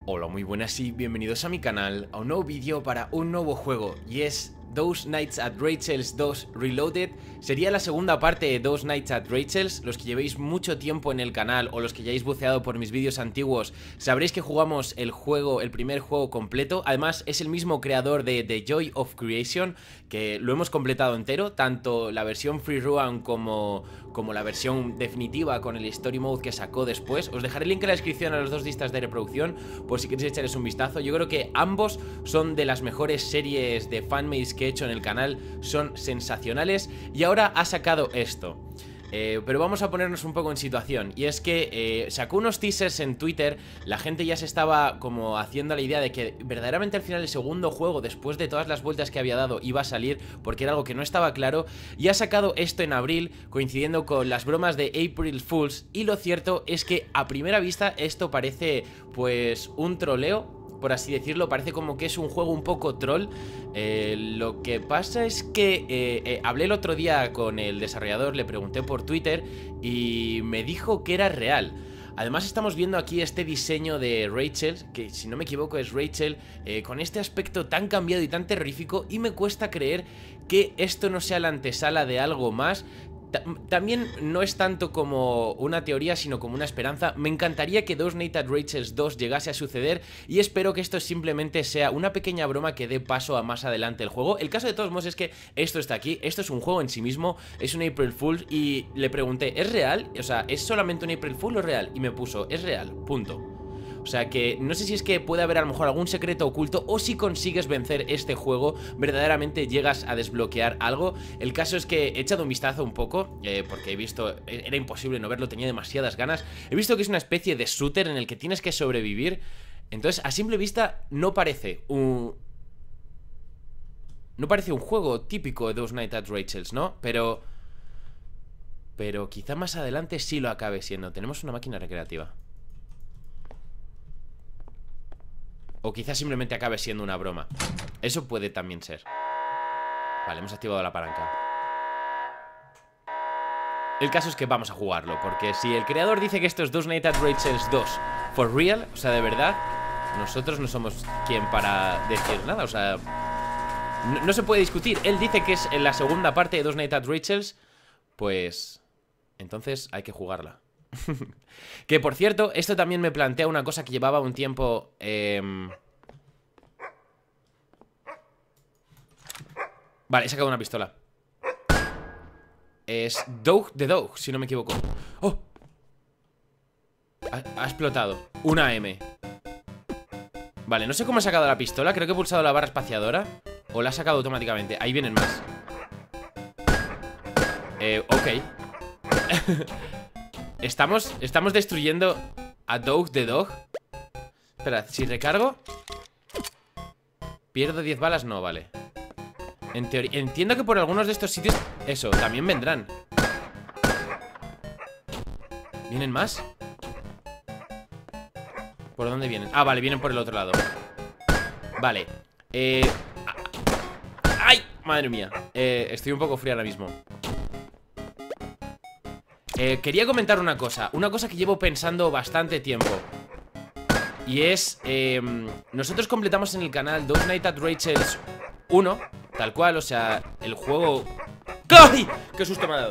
Hola, muy buenas y bienvenidos a mi canal, a un nuevo vídeo para un nuevo juego, y es Those Nights at Rachel's 2 Reloaded. Sería la segunda parte de Those Nights at Rachel's. Los que llevéis mucho tiempo en el canal o los que ya hayáis buceado por mis vídeos antiguos sabréis que jugamos el juego, el primer juego completo. Además es el mismo creador de The Joy of Creation, que lo hemos completado entero, tanto la versión free run como la versión definitiva con el story mode que sacó después. Os dejaré el link en la descripción a las dos listas de reproducción por si queréis echarles un vistazo. Yo creo que ambos son de las mejores series de fanmates que he hecho en el canal, son sensacionales, y ahora ha sacado esto. Pero vamos a ponernos un poco en situación. Y es que sacó unos teasers en Twitter. La gente ya se estaba como haciendo la idea de que verdaderamente al final el segundo juego, después de todas las vueltas que había dado, iba a salir, porque era algo que no estaba claro. Y ha sacado esto en abril, coincidiendo con las bromas de April Fools. Y lo cierto es que a primera vista esto parece pues un troleo, por así decirlo. Parece como que es un juego un poco troll. Lo que pasa es que hablé el otro día con el desarrollador, le pregunté por Twitter y me dijo que era real. Además estamos viendo aquí este diseño de Rachel, que si no me equivoco es Rachel, con este aspecto tan cambiado y tan terrorífico, y me cuesta creer que esto no sea la antesala de algo más. También no es tanto como una teoría, sino como una esperanza. Me encantaría que Those Nights at Rachel's 2 llegase a suceder, y espero que esto simplemente sea una pequeña broma que dé paso a más adelante el juego. El caso de todos modos es que esto está aquí, esto es un juego en sí mismo, es un April Fool, y le pregunté, ¿es real? O sea, ¿es solamente un April Fool o real? Y me puso, es real, punto. O sea que no sé si es que puede haber a lo mejor algún secreto oculto, o si consigues vencer este juego verdaderamente llegas a desbloquear algo. El caso es que he echado un vistazo un poco, porque he visto, era imposible no verlo, tenía demasiadas ganas. He visto que es una especie de shooter en el que tienes que sobrevivir. Entonces a simple vista no parece un juego típico de Those Nights at Rachel's, ¿no? Pero quizá más adelante sí lo acabe siendo. Tenemos una máquina recreativa. O quizás simplemente acabe siendo una broma. Eso puede también ser. Vale, hemos activado la palanca. El caso es que vamos a jugarlo, porque si el creador dice que esto es Those Nights at Rachel's 2 for real, o sea, de verdad, nosotros no somos quien para decir nada. O sea, no se puede discutir. Él dice que es en la segunda parte de Those Nights at Rachel's, pues entonces hay que jugarla. Que por cierto, esto también me plantea una cosa que llevaba un tiempo. Vale, he sacado una pistola. Es Dog the Dog, si no me equivoco. ¡Oh! Ha explotado. Una M. Vale, no sé cómo he sacado la pistola. Creo que he pulsado la barra espaciadora, o la he sacado automáticamente. Ahí vienen más. Ok. Estamos destruyendo a Dog the Dog. Espera, si recargo ¿pierdo 10 balas? No, vale. En teoría, entiendo que por algunos de estos sitios eso, también vendrán. ¿Vienen más? ¿Por dónde vienen? Ah, vale, vienen por el otro lado. Vale. ¡Ay! Madre mía. Estoy un poco frío ahora mismo. Quería comentar una cosa que llevo pensando bastante tiempo. Y es, nosotros completamos en el canal Those Nights at Rachel's 1, tal cual, o sea, el juego... ¡Ay! ¡Qué susto me ha dado!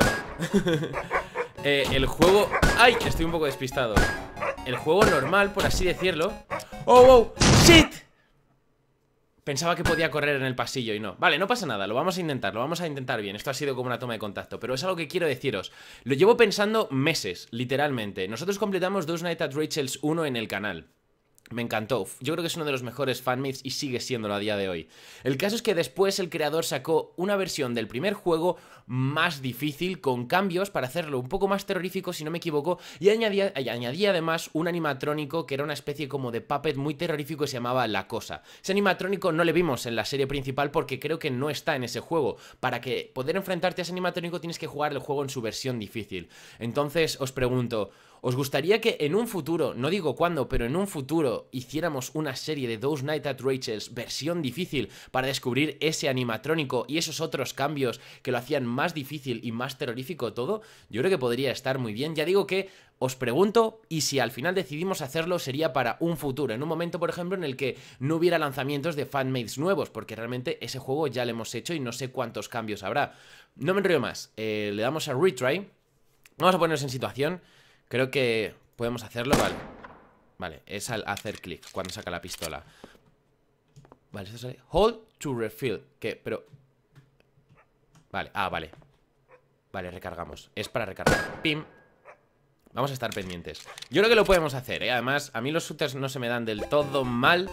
El juego... ¡Ay! Estoy un poco despistado. El juego normal, por así decirlo. ¡Oh, oh! ¡Shit! Pensaba que podía correr en el pasillo y no. Vale, no pasa nada, lo vamos a intentar bien. Esto ha sido como una toma de contacto, pero es algo que quiero deciros. Lo llevo pensando meses, literalmente. Nosotros completamos Those Nights at Rachel's 1 en el canal. Me encantó, yo creo que es uno de los mejores fanmates y sigue siéndolo a día de hoy. El caso es que después el creador sacó una versión del primer juego más difícil, con cambios para hacerlo un poco más terrorífico, si no me equivoco, y añadía además un animatrónico que era una especie como de puppet muy terrorífico, que se llamaba La Cosa. Ese animatrónico no le vimos en la serie principal porque creo que no está en ese juego. Para que poder enfrentarte a ese animatrónico tienes que jugar el juego en su versión difícil. Entonces os pregunto, ¿Os gustaría que en un futuro, no digo cuándo, pero en un futuro hiciéramos una serie de Those Nights at Rachel's versión difícil para descubrir ese animatrónico y esos otros cambios que lo hacían más difícil y más terrorífico todo? Yo creo que podría estar muy bien. Ya digo que os pregunto, y si al final decidimos hacerlo, sería para un futuro, en un momento, por ejemplo, en el que no hubiera lanzamientos de fanmates nuevos, porque realmente ese juego ya lo hemos hecho y no sé cuántos cambios habrá. No me enrollo más, le damos a retry. Vamos a ponernos en situación. Creo que podemos hacerlo, vale. Vale, es al hacer clic cuando saca la pistola. Vale, esto sale hold to refill. ¿Qué? Pero... Vale, vale. Vale, recargamos, es para recargar. Pim. Vamos a estar pendientes. Yo creo que lo podemos hacer, ¿eh? Además, a mí los shooters no se me dan del todo mal.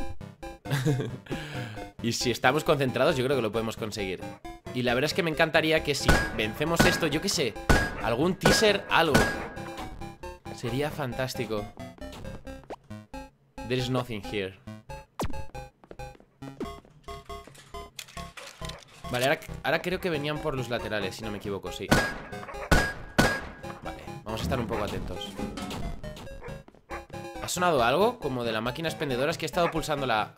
Y si estamos concentrados, yo creo que lo podemos conseguir. Y la verdad es que me encantaría que si vencemos esto, yo qué sé, algún teaser, algo. Sería fantástico. There is nothing here. Vale, ahora creo que venían por los laterales, si no me equivoco, sí. Vale, vamos a estar un poco atentos. ¿Ha sonado algo? Como de la máquina expendedora. Es que he estado pulsando la...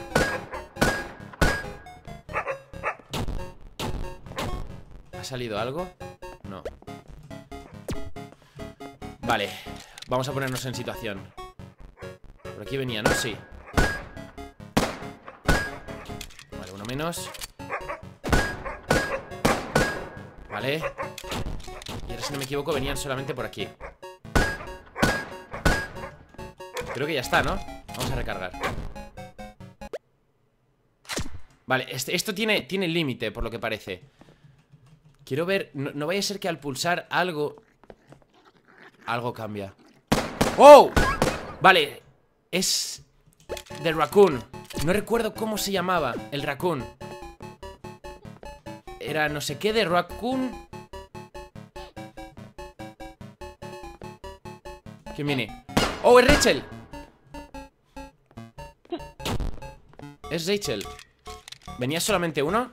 ¿Ha salido algo? No. Vale, vamos a ponernos en situación. Por aquí venía, ¿no? Sí. Vale, uno menos. Vale. Y ahora, si no me equivoco, venían solamente por aquí. Creo que ya está, ¿no? Vamos a recargar. Vale, esto tiene límite, por lo que parece. Quiero ver... No vaya a ser que al pulsar algo... Algo cambia. ¡Oh! Vale, es... The Raccoon. No recuerdo cómo se llamaba el Raccoon. Era no sé qué de Raccoon. ¿Quién viene? ¡Oh, es Rachel! Es Rachel. ¿Venía solamente uno?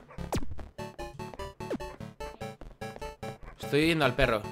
Estoy oyendo al perro.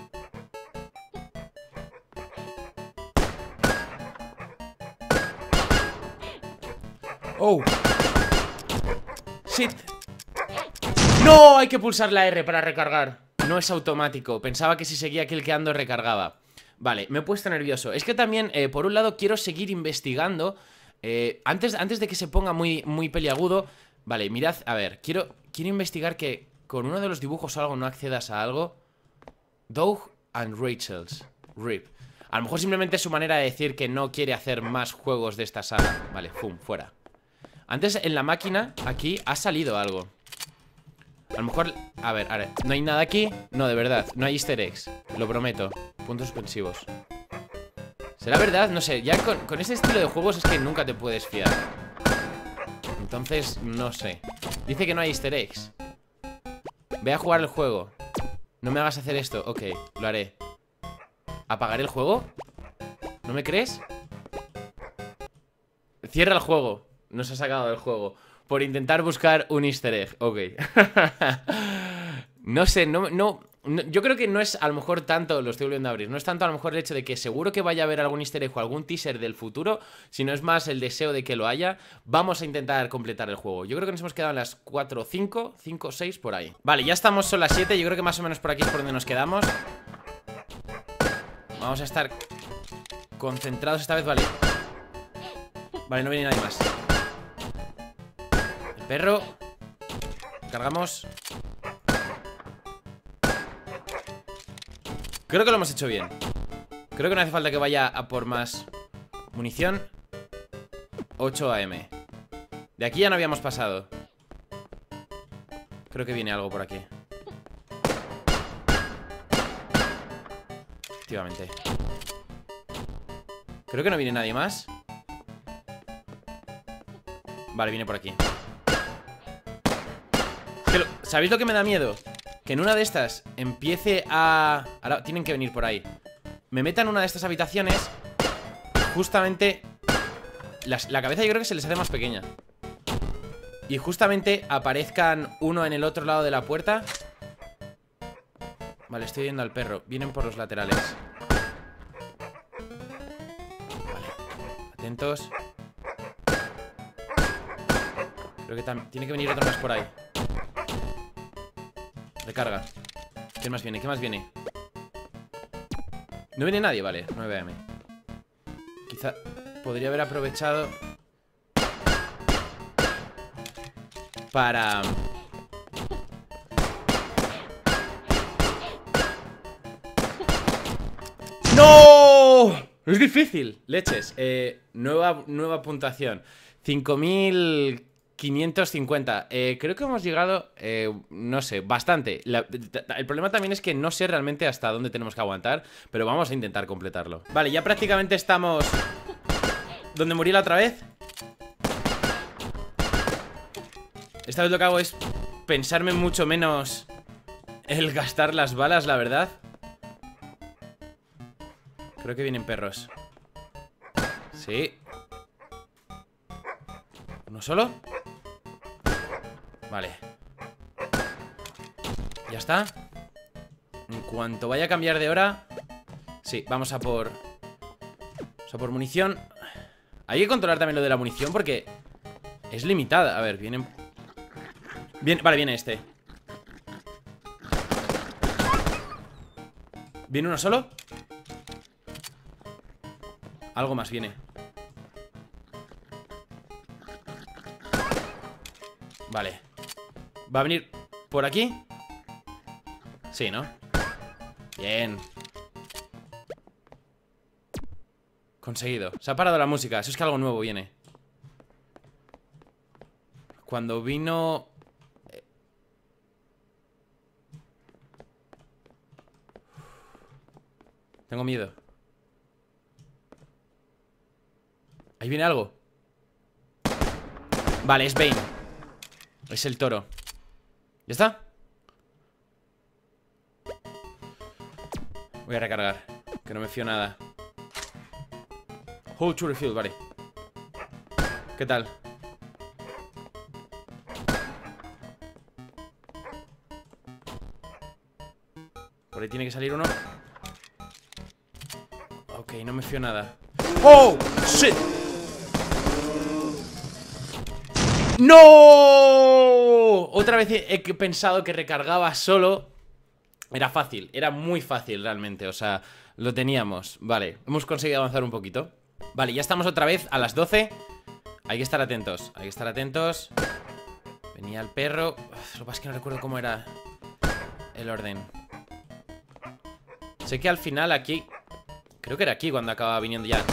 ¡Oh! ¡Shit! ¡No! Hay que pulsar la R para recargar. No es automático. Pensaba que si seguía cliqueando recargaba. Vale, me he puesto nervioso. Es que también, por un lado, quiero seguir investigando. Antes de que se ponga muy peliagudo. Vale, mirad, a ver, quiero investigar que con uno de los dibujos o algo no accedas a algo. Doug and Rachel's RIP. A lo mejor simplemente es su manera de decir que no quiere hacer más juegos de esta saga. Vale, pum, fuera. Antes en la máquina, aquí, ha salido algo. A lo mejor, a ver, ¿no hay nada aquí? No, de verdad, no hay easter eggs. Lo prometo, puntos suspensivos. ¿Será verdad? No sé, ya con este estilo de juegos es que nunca te puedes fiar. Entonces, no sé. Dice que no hay easter eggs. Ve a jugar el juego. No me hagas hacer esto, ok, lo haré. ¿Apagaré el juego? ¿No me crees? Cierra el juego. No se ha sacado del juego por intentar buscar un easter egg, ok. No sé, yo creo que no es a lo mejor tanto, lo estoy volviendo a abrir, no es tanto a lo mejor el hecho de que seguro que vaya a haber algún easter egg o algún teaser del futuro, sino es más el deseo de que lo haya. Vamos a intentar completar el juego. Yo creo que nos hemos quedado en las 4, 5, 6 por ahí. Vale, ya estamos, son las 7, yo creo que más o menos por aquí es por donde nos quedamos. Vamos a estar concentrados esta vez, vale. Vale, no viene nadie más. El perro. Cargamos. Creo que lo hemos hecho bien. Creo que no hace falta que vaya a por más munición. 8 AM. De aquí ya no habíamos pasado. Creo que viene algo por aquí. Efectivamente. Creo que no viene nadie más. Vale, viene por aquí. ¿Sabéis lo que me da miedo? Que en una de estas empiece a... Ahora tienen que venir por ahí. Me metan en una de estas habitaciones. Justamente la cabeza yo creo que se les hace más pequeña. Y justamente aparezcan uno en el otro lado de la puerta. Vale, estoy viendo al perro. Vienen por los laterales. atentos. Creo que tiene que venir otro más por ahí. Recarga. ¿Quién más viene? ¿Qué más viene? No viene nadie, vale, 9 AM. Quizá podría haber aprovechado para... ¡No! Es difícil, leches. Nueva puntuación 5550. Creo que hemos llegado, no sé, bastante. El problema también es que no sé realmente hasta dónde tenemos que aguantar, pero vamos a intentar completarlo. Vale, ya prácticamente estamos donde morí la otra vez. Esta vez lo que hago es pensarme mucho menos el gastar las balas, la verdad. Creo que vienen perros. Sí. ¿Uno solo? Vale. Ya está. En cuanto vaya a cambiar de hora. Sí, vamos a por munición. Hay que controlar también lo de la munición porque es limitada. A ver, vienen... Vale, viene este. ¿Viene uno solo? Algo más viene. Vale. ¿Va a venir por aquí? Sí, ¿no? Bien. Conseguido. Se ha parado la música. Eso es que algo nuevo viene. Cuando vino... Tengo miedo. Ahí viene algo. Vale, es Bane. Es el toro. ¿Ya está? Voy a recargar, que no me fío nada. Hold to refill, vale. ¿Qué tal? Por ahí tiene que salir uno. Ok, no me fío nada. ¡Oh! ¡Shit! ¡No! Otra vez he pensado que recargaba solo. Era fácil, era muy fácil realmente. O sea, lo teníamos. Vale, hemos conseguido avanzar un poquito. Vale, ya estamos otra vez a las 12. Hay que estar atentos, hay que estar atentos. Venía el perro. Uf, lo que pasa es que no recuerdo cómo era el orden. Sé que al final aquí... Creo que era aquí cuando acababa viniendo ya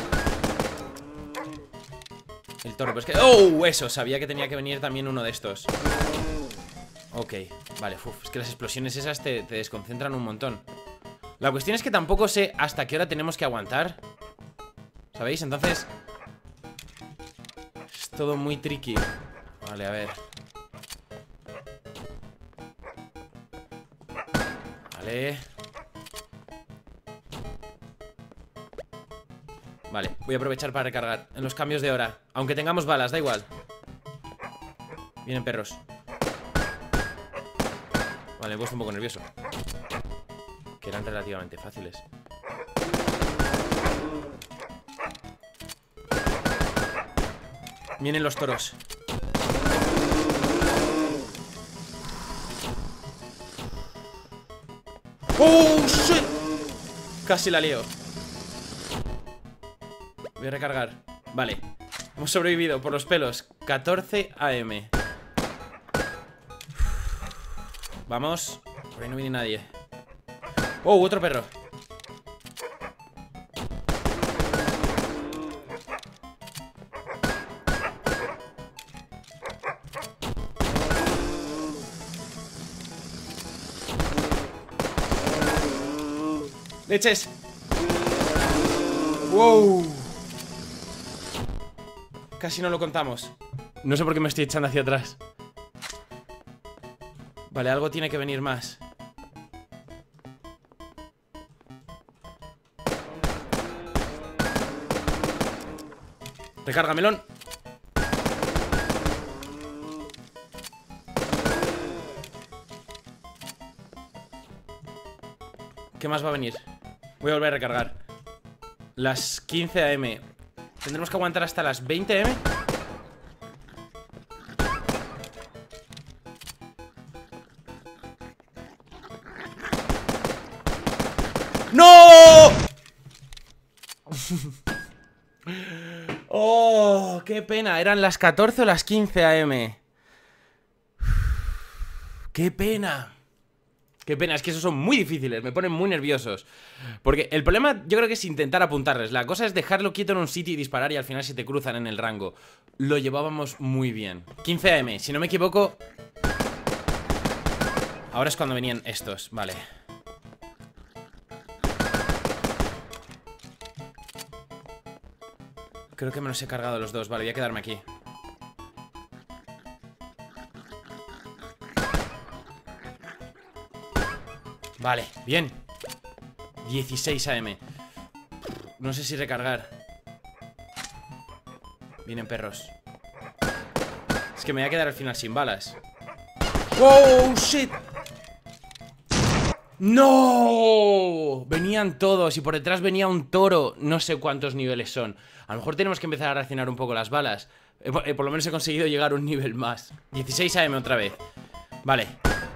el toro, pero es que... ¡Oh! Eso, sabía que tenía que venir también uno de estos. Ok, vale, es que las explosiones esas te desconcentran un montón. La cuestión es que tampoco sé hasta qué hora tenemos que aguantar, ¿sabéis? Entonces es todo muy tricky. Vale, a ver. Vale. Vale, voy a aprovechar para recargar en los cambios de hora. Aunque tengamos balas, da igual. Vienen perros. Vale, me he puesto un poco nervioso. Que eran relativamente fáciles. Vienen los toros. ¡Oh, shit! Casi la lío. Voy a recargar. Vale, hemos sobrevivido por los pelos. 14 AM. Vamos. Por ahí no viene nadie. ¡Oh, otro perro! ¡Leches! ¡Wow! Casi no lo contamos. No sé por qué me estoy echando hacia atrás. Vale, algo tiene que venir más. Recarga, melón. ¿Qué más va a venir? Voy a volver a recargar. Las 15 AM. Tendremos que aguantar hasta las 20 AM. ¡No! Oh, qué pena. Eran las 14 o las 15 AM. Qué pena. Qué pena, es que esos son muy difíciles, me ponen muy nerviosos. Porque el problema yo creo que es intentar apuntarles. La cosa es dejarlo quieto en un sitio y disparar y al final se te cruzan en el rango. Lo llevábamos muy bien. 15 AM, si no me equivoco. Ahora es cuando venían estos, vale. Creo que me los he cargado los dos, vale, voy a quedarme aquí. Vale, bien. 16 AM. No sé si recargar. Vienen perros. Es que me voy a quedar al final sin balas. ¡Oh, shit! ¡No! Venían todos y por detrás venía un toro. No sé cuántos niveles son. A lo mejor tenemos que empezar a racionar un poco las balas. Por lo menos he conseguido llegar a un nivel más. 16 AM otra vez. Vale.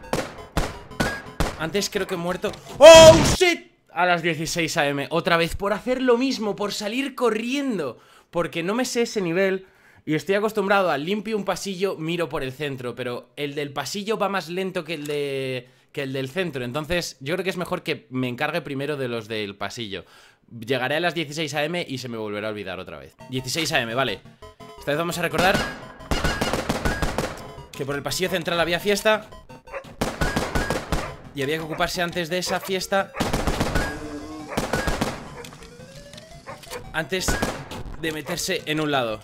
Antes creo que he muerto. ¡Oh, shit! A las 16 AM. Otra vez por hacer lo mismo, por salir corriendo. Porque no me sé ese nivel y estoy acostumbrado a limpio un pasillo, miro por el centro. Pero el del pasillo va más lento que el del centro. Entonces yo creo que es mejor que me encargue primero de los del pasillo. Llegaré a las 16 AM y se me volverá a olvidar otra vez. 16 AM, vale. Esta vez vamos a recordar que por el pasillo central había fiesta y había que ocuparse antes de esa fiesta, antes de meterse en un lado.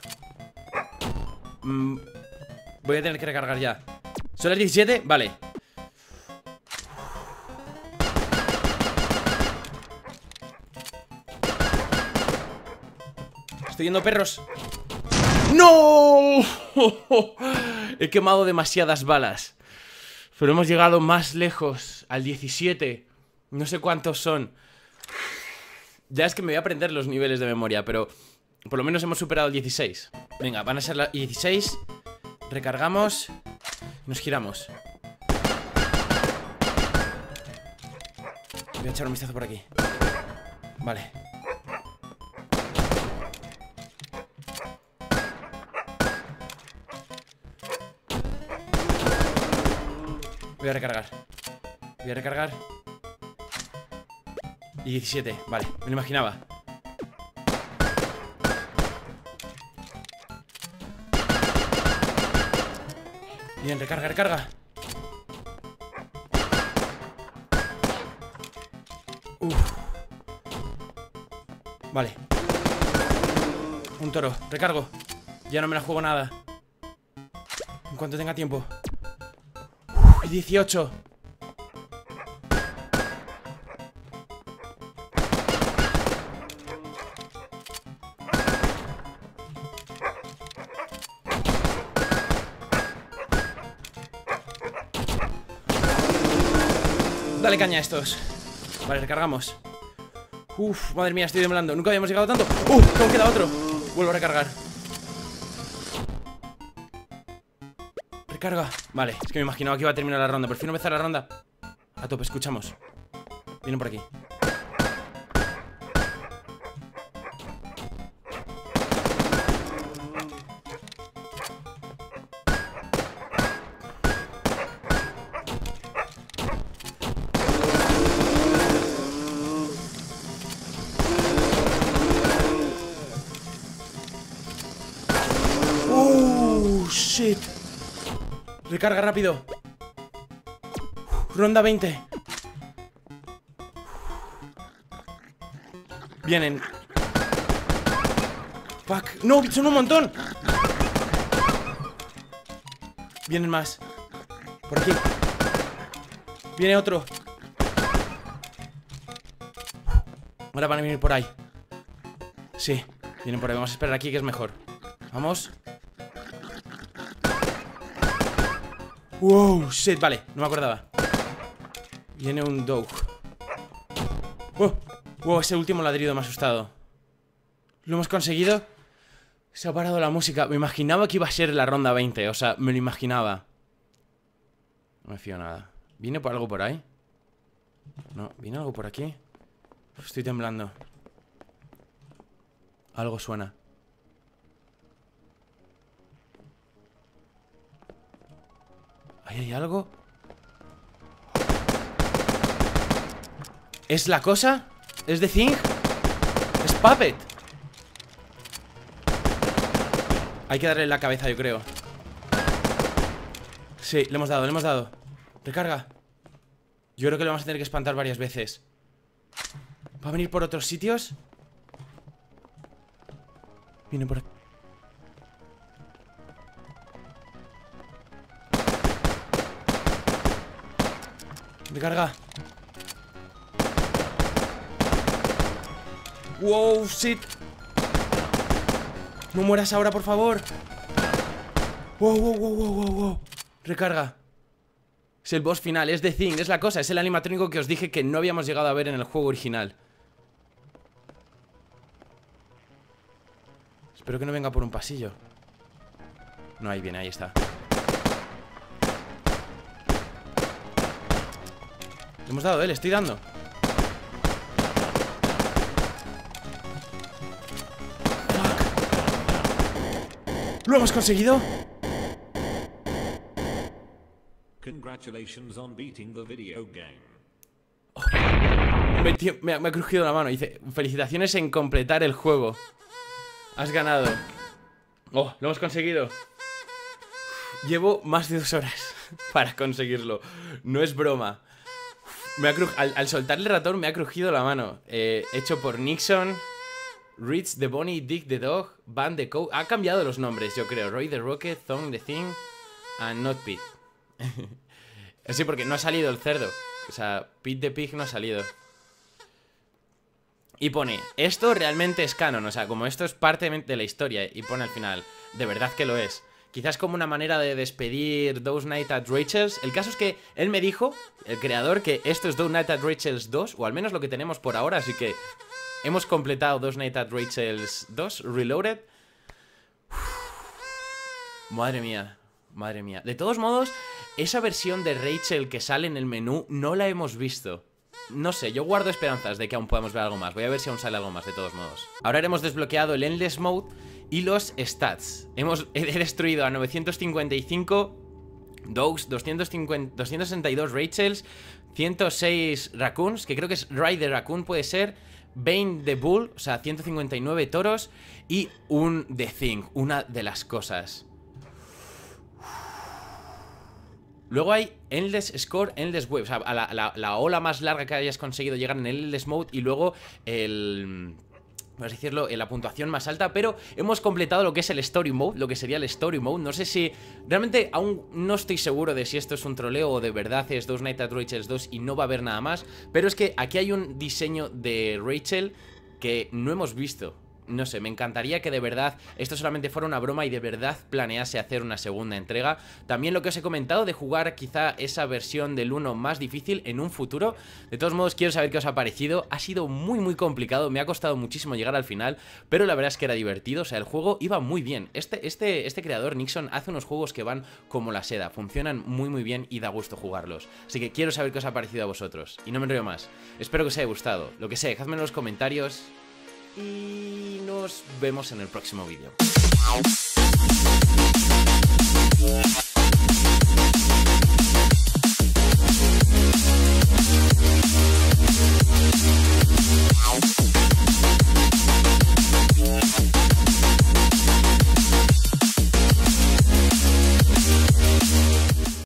Voy a tener que recargar ya. ¿Son las 17? Vale. Estoy yendo perros. ¡No! He quemado demasiadas balas. Pero hemos llegado más lejos. Al 17. No sé cuántos son. Ya es que me voy a aprender los niveles de memoria, pero por lo menos hemos superado el 16. Venga, van a ser las 16. Recargamos. Nos giramos. Voy a echar un vistazo por aquí. Vale. Voy a recargar. Voy a recargar. Y 17, vale, me lo imaginaba. Bien, recarga, recarga. Vale. Un toro, recargo. Ya no me la juego nada. En cuanto tenga tiempo. 18. Dale caña a estos. Vale, recargamos. Uf, madre mía, estoy temblando. Nunca habíamos llegado tanto. Aún queda otro. Vuelvo a recargar. Recarga. Vale, es que me imaginaba que iba a terminar la ronda. Prefiero empezar la ronda a tope, escuchamos. Vienen por aquí. Shit. Recarga rápido. Ronda 20. Vienen. Fuck. No, son un montón. Vienen más. Por aquí. Viene otro. Ahora van a venir por ahí. Sí, vienen por ahí. Vamos a esperar aquí que es mejor. Vamos. Wow, shit, vale, no me acordaba. Viene un dog. Wow, ese último ladrido me ha asustado. Lo hemos conseguido. Se ha parado la música. Me imaginaba que iba a ser la ronda 20. O sea, me lo imaginaba. No me fío nada. ¿Viene por algo por ahí? No, ¿viene algo por aquí? Estoy temblando. Algo suena. ¿Ahí hay algo? ¿Es la cosa? ¿Es The Thing? ¿Es Puppet? Hay que darle en la cabeza, yo creo. Sí, le hemos dado, le hemos dado. Recarga. Yo creo que lo vamos a tener que espantar varias veces. ¿Va a venir por otros sitios? Viene por aquí. Recarga. Wow, shit. No mueras ahora, por favor. Wow, wow, wow, wow, wow, wow. Recarga. Es el boss final, es The Thing, es la cosa. Es el animatrónico que os dije que no habíamos llegado a ver en el juego original. Espero que no venga por un pasillo. No, ahí viene, ahí está. Le hemos dado, le estoy dando. ¡Lo hemos conseguido! Congratulations on beating the video game. Me ha crujido la mano. Dice, felicitaciones en completar el juego. Has ganado. Oh, lo hemos conseguido. Llevo más de 2 horas para conseguirlo. No es broma. Al soltar el ratón me ha crujido la mano. Hecho por Nixon, Rich the Bunny, Dick the Dog, Van the Cow. Ha cambiado los nombres, yo creo. Roy the Rocket, Thong the Thing and Not Pete. Sí, porque no ha salido el cerdo. O sea, Pete the Pig no ha salido. Y pone, esto realmente es canon. O sea, como esto es parte de la historia. Y pone al final, de verdad que lo es. Quizás como una manera de despedir Those Night at Rachel's. El caso es que él me dijo, el creador, que esto es Those Night at Rachel's 2. O al menos lo que tenemos por ahora. Así que hemos completado Those Night at Rachel's 2 Reloaded. Madre mía. Madre mía. De todos modos, esa versión de Rachel que sale en el menú no la hemos visto. No sé, yo guardo esperanzas de que aún podamos ver algo más. Voy a ver si aún sale algo más, de todos modos. Ahora hemos desbloqueado el Endless Mode y los stats. He destruido a 955 Dogs, 262 Rachels, 106 Raccoons, que creo que es Ryder Raccoon, puede ser, Bane the Bull, o sea, 159 toros y un The Thing, una de las cosas. Luego hay Endless Score, Endless Wave. O sea, a la ola más larga que hayas conseguido llegar en el Endless Mode. Y luego vamos a decirlo, la puntuación más alta. Pero hemos completado lo que es el Story Mode, lo que sería el Story Mode. No sé si... Realmente aún no estoy seguro de si esto es un troleo o de verdad es Those Night at Rachel's 2 y no va a haber nada más. Pero es que aquí hay un diseño de Rachel que no hemos visto. No sé, me encantaría que de verdad esto solamente fuera una broma y de verdad planease hacer una segunda entrega. También lo que os he comentado de jugar quizá esa versión del 1 más difícil en un futuro. De todos modos, quiero saber qué os ha parecido. Ha sido muy complicado, me ha costado muchísimo llegar al final, pero la verdad es que era divertido. O sea, el juego iba muy bien. Este creador, Nixon, hace unos juegos que van como la seda. Funcionan muy bien y da gusto jugarlos. Así que quiero saber qué os ha parecido a vosotros. Y no me enrollo más. Espero que os haya gustado. Lo que sé, dejadme en los comentarios. Y nos vemos en el próximo vídeo.